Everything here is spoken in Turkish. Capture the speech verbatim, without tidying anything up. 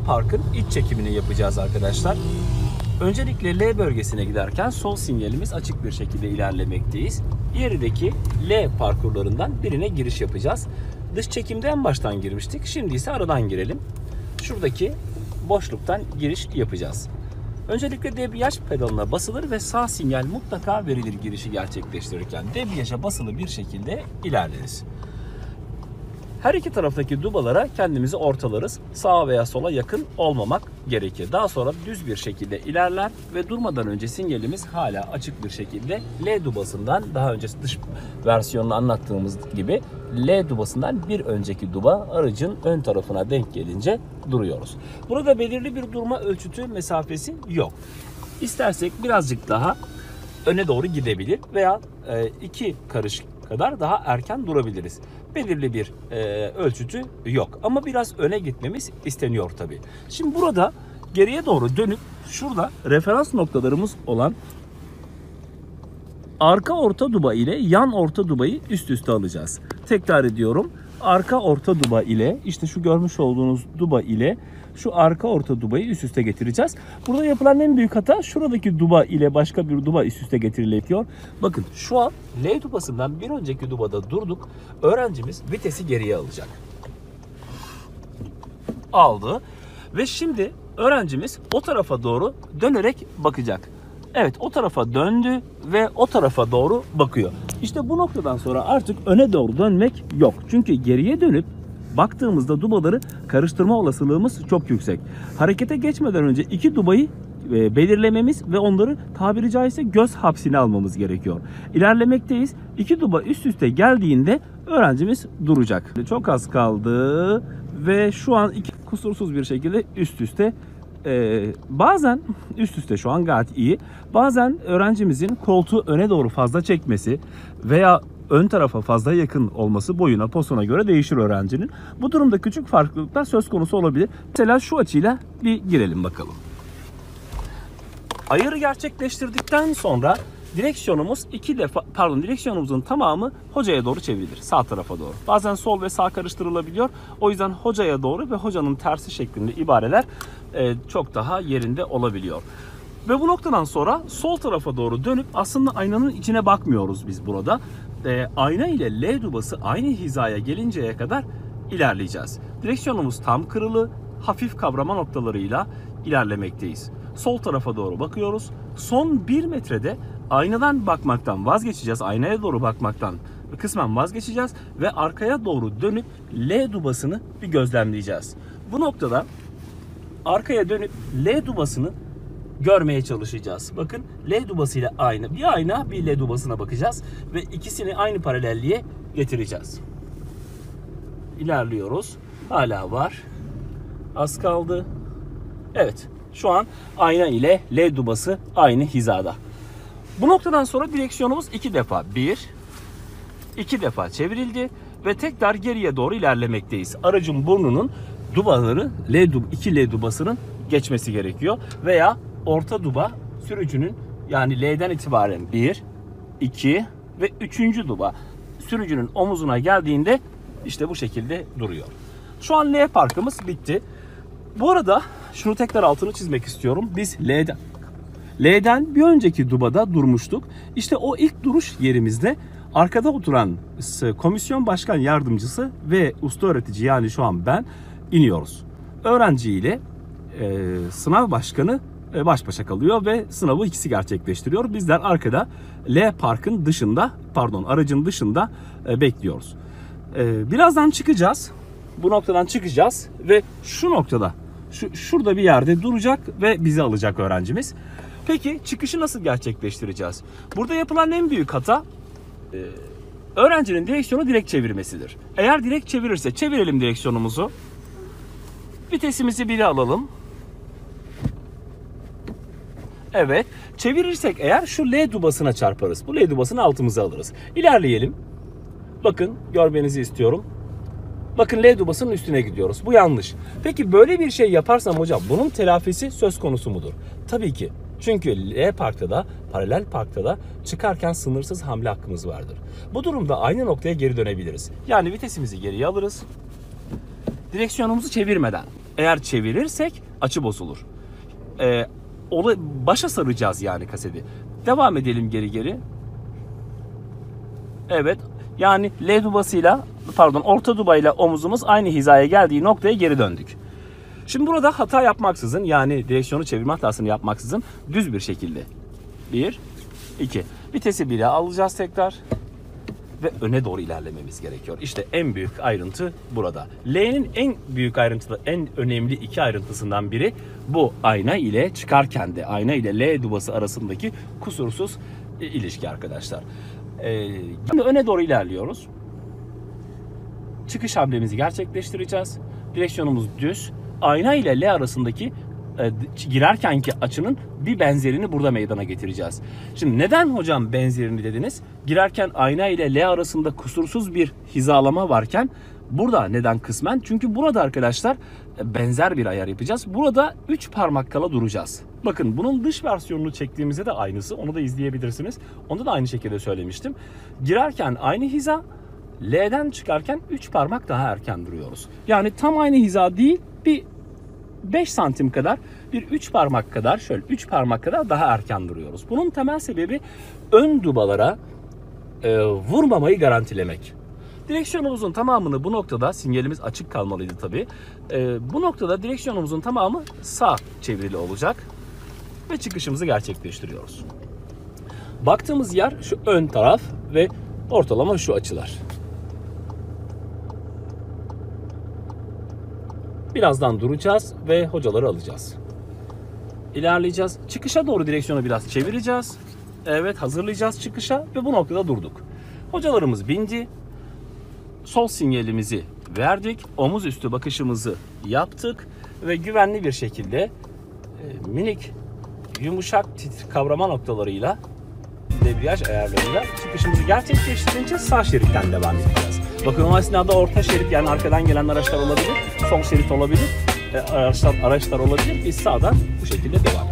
parkın iç çekimini yapacağız arkadaşlar. Öncelikle L bölgesine giderken sol sinyalimiz açık bir şekilde ilerlemekteyiz. İlerideki L parkurlarından birine giriş yapacağız. Dış çekimde en baştan girmiştik. Şimdi ise aradan girelim. Şuradaki boşluktan giriş yapacağız. Öncelikle debriyaj pedalına basılır ve sağ sinyal mutlaka verilir girişi gerçekleştirirken. Debriyaja basılı bir şekilde ilerleriz. Her iki taraftaki dubalara kendimizi ortalarız. Sağa veya sola yakın olmamak gerekir. Daha sonra düz bir şekilde ilerler ve durmadan önce sinyalimiz hala açık bir şekilde L dubasından, daha önce dış versiyonunu anlattığımız gibi L dubasından bir önceki duba aracın ön tarafına denk gelince duruyoruz. Burada belirli bir durma ölçütü mesafesi yok. İstersek birazcık daha öne doğru gidebilir veya iki karış kadar daha erken durabiliriz. Belirli bir e, ölçütü yok. Ama biraz öne gitmemiz isteniyor tabii. Şimdi burada geriye doğru dönüp şurada referans noktalarımız olan arka orta duba ile yan orta dubayı üst üste alacağız. Tekrar ediyorum. Arka orta duba ile işte şu görmüş olduğunuz duba ile şu arka orta dubayı üst üste getireceğiz. Burada yapılan en büyük hata şuradaki duba ile başka bir duba üst üste getiriliyor. Bakın şu an L dubasından bir önceki dubada durduk. Öğrencimiz vitesi geriye alacak. Aldı. Ve şimdi öğrencimiz o tarafa doğru dönerek bakacak. Evet, o tarafa döndü ve o tarafa doğru bakıyor. İşte bu noktadan sonra artık öne doğru dönmek yok. Çünkü geriye dönüp baktığımızda dubaları karıştırma olasılığımız çok yüksek. Harekete geçmeden önce iki dubayı e, belirlememiz ve onları tabiri caizse göz hapsine almamız gerekiyor. İlerlemekteyiz. İki duba üst üste geldiğinde öğrencimiz duracak. Çok az kaldı ve şu an iki kusursuz bir şekilde üst üste. Ee, bazen üst üste şu an gayet iyi. Bazen öğrencimizin koltuğu öne doğru fazla çekmesi veya ön tarafa fazla yakın olması boyuna, posuna göre değişir öğrencinin. Bu durumda küçük farklılıklar söz konusu olabilir. Mesela şu açıyla bir girelim bakalım. Ayarı gerçekleştirdikten sonra direksiyonumuz iki defa, pardon direksiyonumuzun tamamı hocaya doğru çevrilir. Sağ tarafa doğru. Bazen sol ve sağ karıştırılabiliyor. O yüzden hocaya doğru ve hocanın tersi şeklinde ibareler e, çok daha yerinde olabiliyor. Ve bu noktadan sonra sol tarafa doğru dönüp aslında aynanın içine bakmıyoruz biz burada. E, ayna ile L dubası aynı hizaya gelinceye kadar ilerleyeceğiz. Direksiyonumuz tam kırılı, hafif kavrama noktalarıyla ilerlemekteyiz. Sol tarafa doğru bakıyoruz. Son bir metrede aynadan bakmaktan vazgeçeceğiz. Aynaya doğru bakmaktan kısmen vazgeçeceğiz ve arkaya doğru dönüp L dubasını bir gözlemleyeceğiz. Bu noktada arkaya dönüp L dubasını görmeye çalışacağız. Bakın L dubasıyla aynı. Bir ayna bir L dubasına bakacağız ve ikisini aynı paralelliğe getireceğiz. İlerliyoruz. Hala var. Az kaldı. Evet. Şu an ayna ile L dubası aynı hizada. Bu noktadan sonra direksiyonumuz iki defa bir, iki defa çevrildi ve tekrar geriye doğru ilerlemekteyiz. Aracın burnunun dubaları L dub, iki L dubasının geçmesi gerekiyor veya orta duba sürücünün, yani L'den itibaren bir, iki ve üçüncü duba sürücünün omuzuna geldiğinde işte bu şekilde duruyor. Şu an L parkımız bitti. Bu arada şunu tekrar altını çizmek istiyorum. Biz L'den L'den bir önceki dubada durmuştuk. İşte o ilk duruş yerimizde arkada oturan komisyon başkan yardımcısı ve usta öğretici, yani şu an ben, iniyoruz. Öğrenci ile e, sınav başkanı e, baş başa kalıyor ve sınavı ikisi gerçekleştiriyor. Bizler arkada L parkın dışında, pardon aracın dışında e, bekliyoruz. E, birazdan çıkacağız. Bu noktadan çıkacağız ve şu noktada, şu şurada bir yerde duracak ve bizi alacak öğrencimiz. Peki çıkışı nasıl gerçekleştireceğiz? Burada yapılan en büyük hata e, öğrencinin direksiyonu direkt çevirmesidir. Eğer direkt çevirirse çevirelim direksiyonumuzu. Vitesimizi bire alalım. Evet. Çevirirsek eğer şu L dubasına çarparız. Bu L dubasını altımıza alırız. İlerleyelim. Bakın görmenizi istiyorum. Bakın L dubasının üstüne gidiyoruz. Bu yanlış. Peki böyle bir şey yaparsam hocam bunun telafisi söz konusu mudur? Tabii ki. Çünkü L parkta da paralel parkta da çıkarken sınırsız hamle hakkımız vardır. Bu durumda aynı noktaya geri dönebiliriz. Yani vitesimizi geriye alırız. Direksiyonumuzu çevirmeden Eğer çevirirsek açı bozulur. Ee, başa saracağız yani kaseti. Devam edelim geri geri. Evet. Yani L dubasıyla, pardon, orta dubayla omuzumuz aynı hizaya geldiği noktaya geri döndük. Şimdi burada hata yapmaksızın, yani direksiyonu çevirme hatasını yapmaksızın düz bir şekilde. bir, iki. Vitesi bire alacağız tekrar. Ve öne doğru ilerlememiz gerekiyor. İşte en büyük ayrıntı burada. L'nin en büyük ayrıntılı, en önemli iki ayrıntısından biri bu ayna ile çıkarken de ayna ile L dubası arasındaki kusursuz ilişki arkadaşlar. Ee, şimdi öne doğru ilerliyoruz. Çıkış hamlemizi gerçekleştireceğiz. Direksiyonumuz düz. Ayna ile L arasındaki e, girerkenki açının bir benzerini burada meydana getireceğiz. Şimdi neden hocam benzerini dediniz? Girerken ayna ile L arasında kusursuz bir hizalama varken burada neden kısmen? Çünkü burada arkadaşlar benzer bir ayar yapacağız. Burada üç parmak kala duracağız. Bakın bunun dış versiyonunu çektiğimizde de aynısı. Onu da izleyebilirsiniz. Onda da aynı şekilde söylemiştim. Girerken aynı hiza, L'den çıkarken üç parmak daha erken duruyoruz. Yani tam aynı hiza değil, bir beş santim kadar, bir üç parmak kadar, şöyle üç parmak kadar daha erken duruyoruz. Bunun temel sebebi ön dubalara e, vurmamayı garantilemek. Direksiyonumuzun tamamını bu noktada, sinyalimiz açık kalmalıydı tabii. E, bu noktada direksiyonumuzun tamamı sağ çevrili olacak ve çıkışımızı gerçekleştiriyoruz. Baktığımız yer şu ön taraf ve ortalama şu açılar. Birazdan duracağız ve hocaları alacağız. İlerleyeceğiz. Çıkışa doğru direksiyonu biraz çevireceğiz. Evet, hazırlayacağız çıkışa ve bu noktada durduk. Hocalarımız bindi. Sol sinyalimizi verdik. Omuz üstü bakışımızı yaptık ve güvenli bir şekilde e, minik, yumuşak titr kavrama noktalarıyla, debriyaj ayarlarıyla çıkışımızı gerçekleştirince sağ şeritten devam edeceğiz. Bakın o esnada orta şerit, yani arkadan gelen araçlar olabilir, sol şerit olabilir, araçlar, araçlar olabilir. Biz sağdan bu şekilde devam edeceğiz.